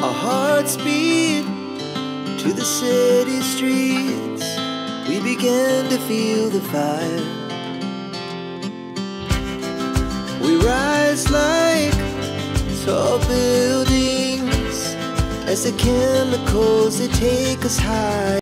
Our hearts beat to the city streets. We began to feel the fire. We rise like tall buildings as the chemicals, they take us high.